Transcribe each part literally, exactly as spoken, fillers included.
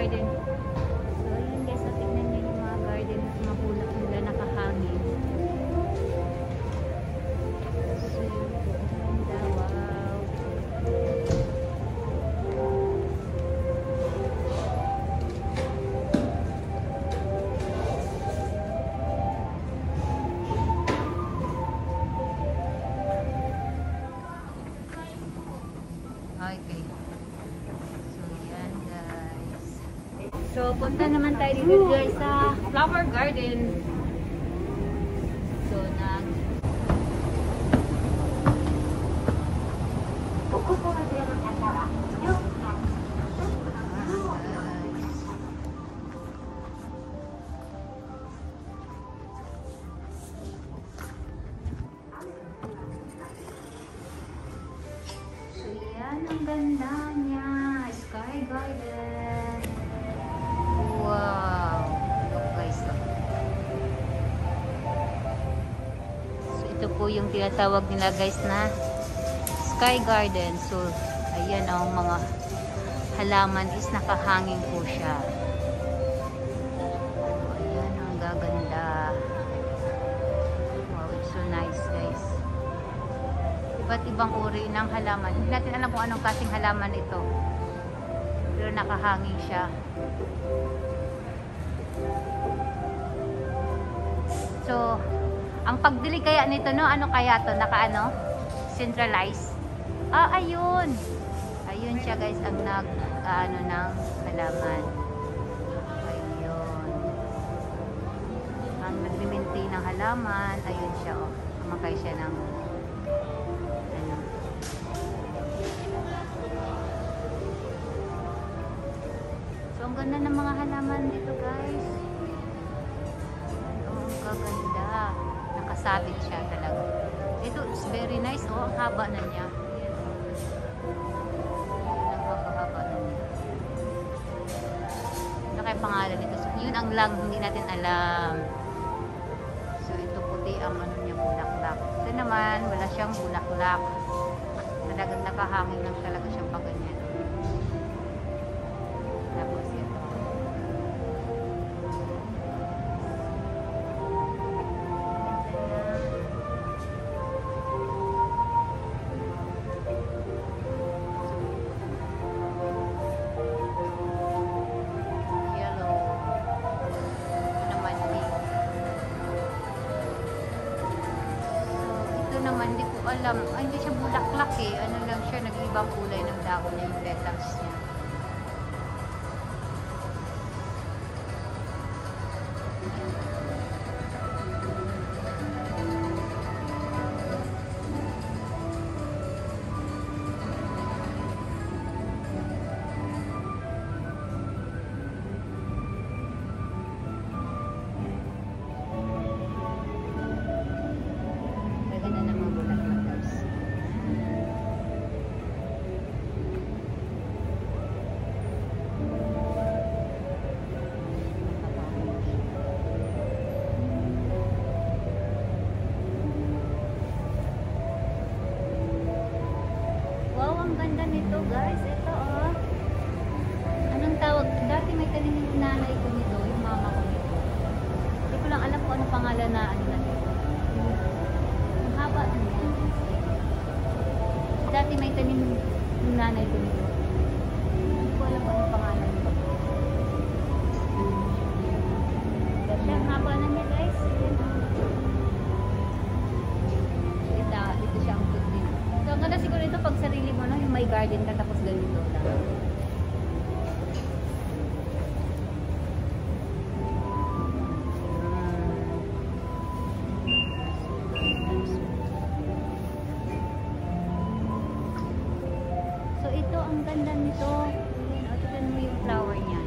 garden. So, ayan guys, so, tignan nyo yung mga garden, mga bulak nila nakahangin. So, ganda, wow. Okay. So, punta naman tayo dito guys sa flower garden. So, nag... So, yan ang ganda niya. Sky garden. Wow! Look guys. So, ito po yung tinatawag nila guys na sky garden. So, ayan ang mga halaman is nakahanging po siya. So, ayan ang gaganda. Wow, it's so nice guys. Iba't ibang uri ng halaman. Hindi natin alam kung anong klaseng halaman ito. Pero nakahanging siya. So, ang pagdilig kaya nito, no? Ano kaya to? Naka ano? Centralized. Ah, ayun. Ayun siya guys, ang nag, uh, ano ng halaman. Ayun. Ang nagre-maintain ng halaman, ayun siya, oh. Kumakay siya ng, ano. So, ang ganda ng mga halaman dito guys. Ganda. Nakasabit siya talaga. Ito is very nice. Oh, ang haba na niya. Ayan. Ang haba-haba na niya. Ano kaya pangalan nito? So, yun ang lang hindi natin alam. So, ito puti ang ano niya, bulaklak. Ito naman, wala siyang bulaklak. Talagang nakahangin lang talaga siyang paganyan. Tapos ito. Naman, hindi ko alam. Ay, hindi siya bulaklak eh. Ano lang siya, nag-ibang kulay ng dahon niya, yung petals niya. Ito guys, ito oh. Anong tawag? Dati may tanim yung nanay ko nito, yung mama ko nito. Hindi ko lang alam kung ano pangalan na ano na nito. Ang haba na niya. Dati may tanim yung nanay ko nito. Hindi ko alam kung ano pangalan nito. Kasi ang haba na niya guys. Ito, ito siya ang puti. So, ang ganda siguro ito pag sarili mo, no? Yung may garden ka tapos ganito lang. So, ito ang ganda nito. Ayan, o, tignan mo yung flower niya.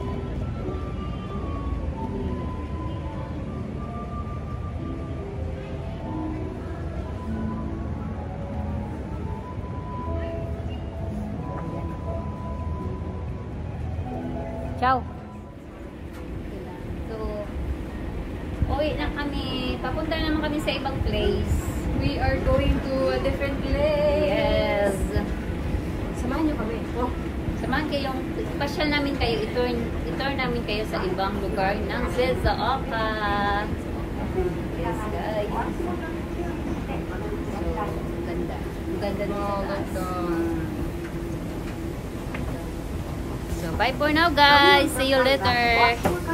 Ciao. So, uwi na kami. Papunta naman kami sa ibang place. We are going to a different place. Yes. Samahan niyo kami. Oh. Samahan kayong, special namin kayo. Ito, ito tutour namin kayo sa ibang lugar ng Shizuoka. Yes, guys. So, ganda. Ganda nung Wow, sa taas. ganda. So, bye for now, guys. See you later.